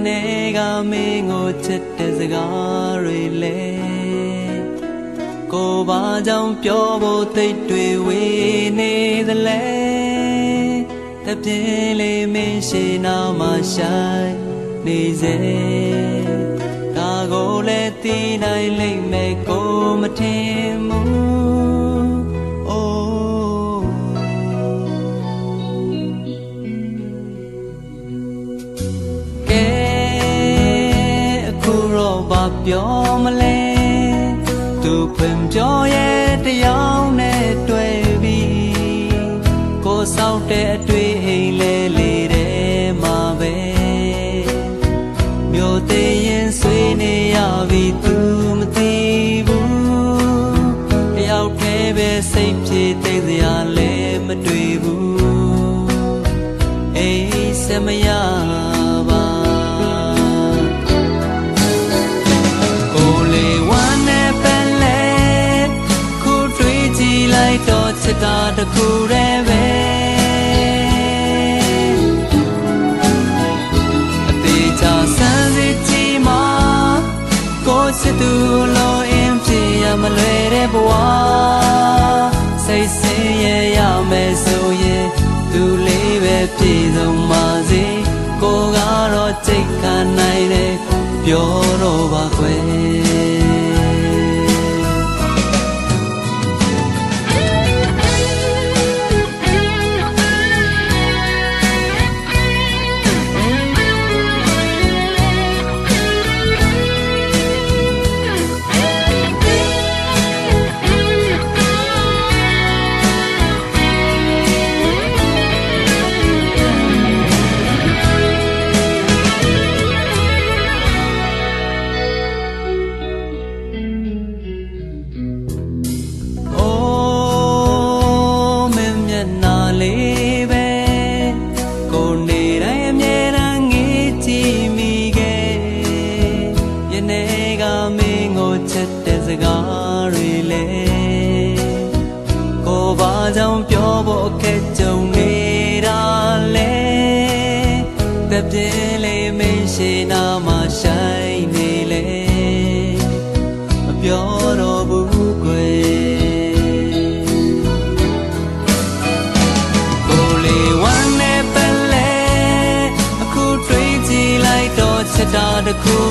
နေကမင်းကိုချစ်တဲ့စကားတွေလေကိုဘာကြောင့်ပြောဖို့သိတွေဝေးနေသလဲတပြင်းလေးမင်းရှိနာမှာဆိုင်နေစေဒါကိုလည်းသိနိုင်လိမ့်မယ်ကိုမထင်ဘူးအိုးကဲအခုတော့ဘာပြောမလဲသူဖွင့်ပြောရဲ့တရားနဲ့တွေ့ပြီကိုစောက်တဲ့အတွေ့အိမ်လဲလေတဲ့မှာပဲမြို့သေးရင်ဆွေးနေရပြီသူမသိဘူးတယောက်တည်းပဲစိတ်ပြေသိစရာလဲမတွေ့ဘူးအိမ်ဆက်မရပါကိုလေးဝမ်းနဲ့ပဲလဲခုတွေ့ကြည့်လိုက်တော့ချစ်တာတခုတည်းပဲစစ်သူလိုအင်းဖြစ်ရမလွယ်တဲ့ဘဝစိတ်ဆင်းရဲရမယ်ဆိုရင်သူလေးပဲပြည့်စုံပါစေကိုကတော့စိတ်ခံနိုင်တယ်ပြောတော့ပါခွဲကြောင့်ပြောဖို့အခက်ကြုံနေတာလေတပြင်းလေးမင်းရှိနာမှာဆိုင်နေလေမပြောတော့ဘူးကွယ်ကိုလေးဝမ်းနဲ့ပဲလေအခုတွေ့ကြည့်လိုက်တော့ချစ်တာတခု